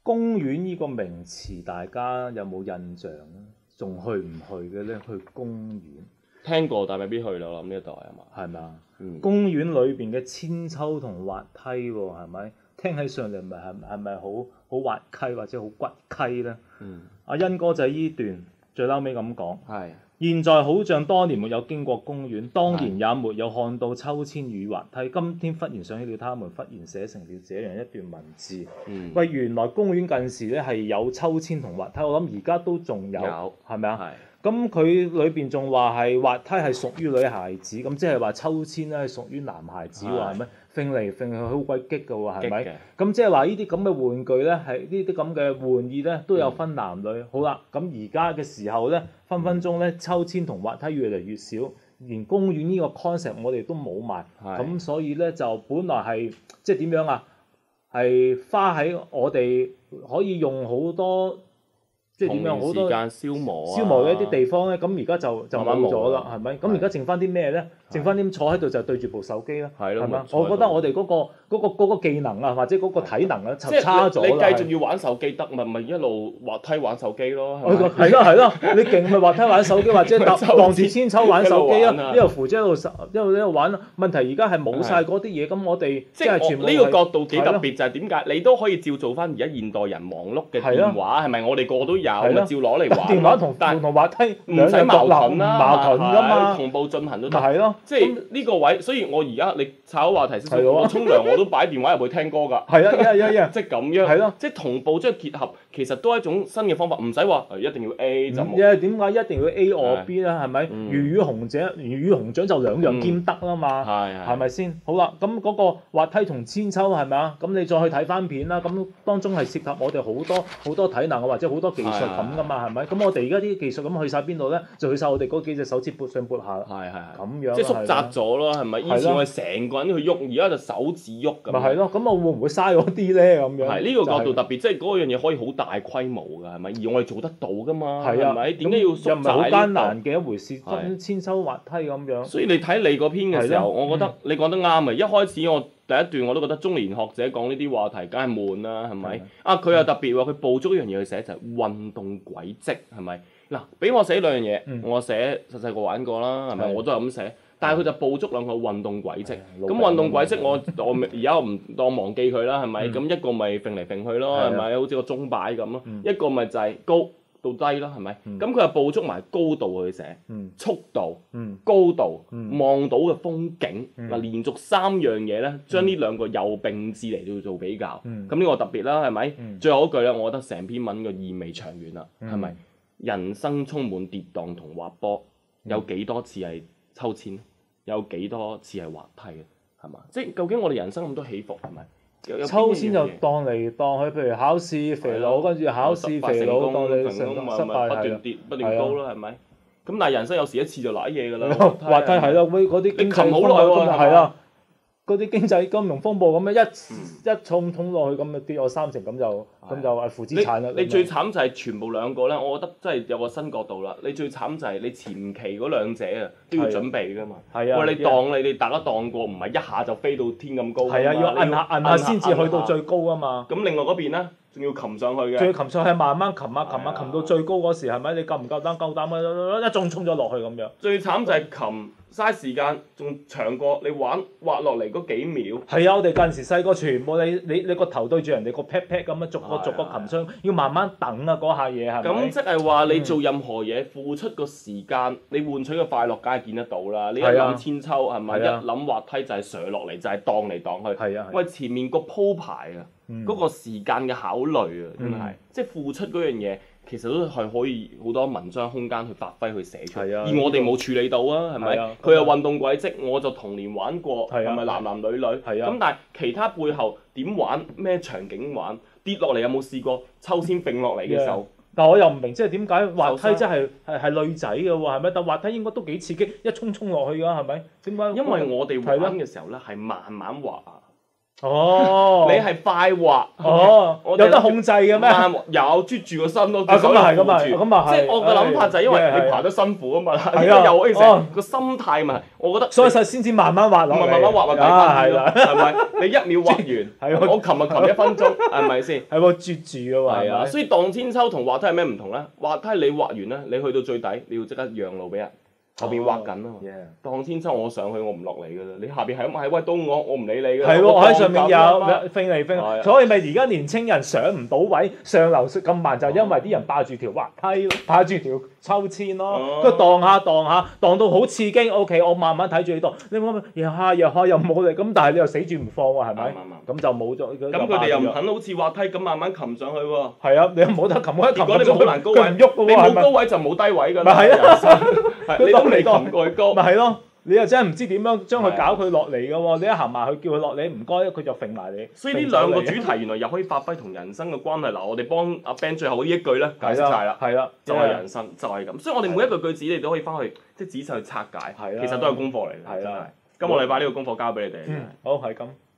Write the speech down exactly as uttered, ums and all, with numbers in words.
公園呢個名詞，大家有冇印象咧？仲去唔去嘅咧？去公園聽過，但未必去啦。我諗呢一代係嘛？ 係咪啊？ 嗯， 公園裏邊嘅千秋同滑梯喎，係咪？聽起上嚟咪係係咪好好滑稽或者好骨稽咧？ 嗯， 阿欣哥就係依段最嬲尾咁講。 係。 現在好像當年沒有經過公園，當年也沒有看到秋千與滑梯。今天忽然想起了他們，忽然寫成了這樣一段文字。 嗯， 喂，原來公園近時咧係有秋千同滑梯，我諗而家都仲有， 有係咪啊？ 係。 咁佢裏邊仲話係滑梯係屬於女孩子，咁即係話秋千咧係屬於男孩子喎，係咪？揈嚟揈去好鬼激㗎喎，係咪？咁即係話呢啲咁嘅玩具咧，係呢啲咁嘅玩意咧都有分男女。嗯、好啦，咁而家嘅時候咧，分分鐘咧秋千同滑梯越嚟越少，連公園呢個 concept 我哋都冇埋，咁所以咧就本來係即係點樣啊？係花喺我哋可以用好多。即係點樣好多時間消磨消磨嘅一啲地方咧，咁而家就就冇咗啦，係咪？咁而家剩翻啲咩咧？剩翻啲坐喺度就對住部手機啦，係咪？我覺得我哋嗰個嗰個嗰個技能啊，或者嗰個體能啊，就差咗啦。 你繼續要玩手機得，咪咪一路滑梯玩手機咯。 係咯係咯，你勁咪滑梯玩手機，或者盪住千秋玩手機啊，一路扶住一路一路一路玩。問題而家係冇晒嗰啲嘢，咁我哋即係全部呢個角度幾特別，就係點解你都可以照做翻而家現代人忙碌嘅電話，係咪？我哋個個都有，咪照攞嚟玩。 電話同同滑梯唔使矛盾啦， 矛盾㗎嘛， 同步進行都得。 係咯， 即係呢個位，所以我而家你炒話題先，我沖涼我都擺電話入去聽歌㗎。 係啊，一一一， 即係咁樣。 係咯， 即係同步將結合，其實都係一種新嘅方法，唔使話一定要 A 就冇。 因為點解一定要 A 或 B 咧？係咪？魚與熊掌，魚與熊掌就兩樣兼得啦嘛。 係係。 係咪先？好啦，咁嗰個滑梯同千秋係咪啊？咁你再去睇翻片啦，咁當中係涉及我哋好多好多體能啊，或者好多技術咁㗎嘛，係咪？咁我哋而家啲技術咁去晒邊度咧？就去晒我哋嗰幾隻手指撥上撥下。 係係係。 咁樣。 即係縮窄咗咯，係咪？以前我哋成個人去喐，而家就手指喐咁。 咪係咯，咁我會唔會嘥嗰啲咧？咁樣。 係呢個角度特別，即係嗰樣嘢可以好大規模㗎，係咪？而我哋做得到㗎嘛，係咪？點解要縮窄呢？又唔係好艱難嘅一回事，分千秋滑梯咁樣。所以你睇你嗰篇嘅時候，我覺得你講得啱啊！一開始我第一段我都覺得中年學者講呢啲話題，梗係悶啦，係咪？啊，佢又特別喎，佢捕捉一樣嘢去寫就係運動軌跡，係咪？嗱，俾我寫兩樣嘢，我寫細細個玩過啦，係咪？我都係咁寫。但係佢就捕捉兩個運動軌跡，咁運動軌跡我我而家唔當忘記佢啦，係咪？咁、嗯、一個咪揈嚟揈去咯，係咪？好似個鐘擺咁咯，嗯、一個咪就係高到低咯，係咪？咁佢、嗯、就捕捉埋高度去寫，嗯、速度、嗯、高度、望、嗯、到嘅風景，嗱、嗯、連續三樣嘢咧，將呢兩個又並置嚟到做比較，咁呢、嗯、個特別啦，係咪？嗯、最後一句咧，我覺得成篇文嘅意味長遠啦，係咪？人生充滿跌宕同滑坡，有幾多次係秋千？有幾多次係滑梯嘅，係嘛？即係究竟我哋人生咁多起伏係咪？ 秋千就盪嚟盪去，譬如考試肥佬，跟住考試肥佬盪你成功失敗， 不斷跌不斷高咯，係咪？咁但係人生有時一次就揦嘢㗎啦。 滑梯係咯，嗰啲經濟好耐喎， 係啦。嗰啲經濟金融風暴咁樣一、嗯、一衝衝落去咁就跌咗三成，咁就咁就係負資產啦。 你最慘就係全部兩個咧，我覺得真係有個新角度啦。你最慘就係你前期嗰兩者啊都要準備㗎嘛。係啊。喂，你當你哋大家當過，唔係一下就飛到天咁高。 係啊，要摁下摁下先至去到最高啊嘛。 咁另外嗰邊咧，仲要擒上去嘅。 仲要擒上去，慢慢擒下擒下擒到最高嗰時係咪？你夠唔夠膽？夠膽啊！一衝衝咗落去咁樣。 最慘就係擒。嘥時間仲長過你玩滑落嚟嗰幾秒。 係啊，我哋嗰陣時細個全部你你你個頭對住人哋個 pat pat 咁樣，逐個逐個擒上，要慢慢等啊嗰下嘢係咪？ 咁即係話你做任何嘢付出個時間，你換取嘅快樂梗係見得到啦。你一諗千秋係咪？一諗滑梯就係上落嚟就係盪嚟盪去。係啊。喂，前面個鋪排啊，嗰個時間嘅考慮啊，真係即係付出嗰樣嘢。其實都係可以好多文章空間去發揮去寫出，而我哋冇處理到啊，係咪？佢有運動軌跡，我就童年玩過，係咪男男女女？咁但係其他背後點玩？咩場景玩？跌落嚟有冇試過秋千揈落嚟嘅時候？ 但我又唔明，即係點解滑梯真係係係女仔嘅喎？係咪？但滑梯應該都幾刺激，一衝衝落去㗎，係咪？點解？ 因為我哋玩嘅時候咧係慢慢滑。 哦， 你係快滑， 哦，有得控制嘅咩？ 有啜住個身咯， 啊咁啊係，咁啊咁啊係。 即係我嘅諗法就係因為你爬得辛苦啊嘛， 係啊， 又可以成個心態問題，我覺得。 所以先至慢慢滑落嚟， 慢慢滑滑底翻咯，係咪？你一秒滑完，我琴日擒一分鐘，係咪先？ 係喎，啜住啊嘛。 係啊，所以盪千秋同滑梯係咩唔同咧？滑梯你滑完咧，你去到最底，你要即刻讓路俾人。後邊挖緊啊嘛，盪千秋我上去我唔落嚟㗎啦，你下邊係咁係喂到我，我唔理你㗎。 係喎，我喺上面有飛嚟飛去，所以咪而家年青人上唔到位，上樓咁慢就係因為啲人霸住條滑梯，霸住條秋千咯，佢盪下盪下盪到好刺激 ，OK， 我慢慢睇住你盪，你冇咪又下又下又冇力，咁但係你又死住唔放喎，係咪？咁就冇咗。 咁佢哋又唔肯好似滑梯咁慢慢擒上去喎。 係啊，你又冇得擒，一擒如果你好難高位， 佢唔喐㗎喎， 你冇高位就冇低位㗎啦。咪係啊，你都未擒過去高。 咪係咯。你又真係唔知點樣將佢搞佢落嚟嘅喎，你一行埋去叫佢落嚟，唔該，佢就揈埋你。 所以呢兩個主題原來又可以發揮同人生嘅關係。嗱，我哋幫阿 Ben 最後呢一句咧解釋晒啦， 係啦， 就係人生，就係咁。所以我哋每一個句子你都可以翻去即係仔細去拆解，其實都係功課嚟嘅，真係。今個禮拜呢個功課交俾你哋。 好，係咁。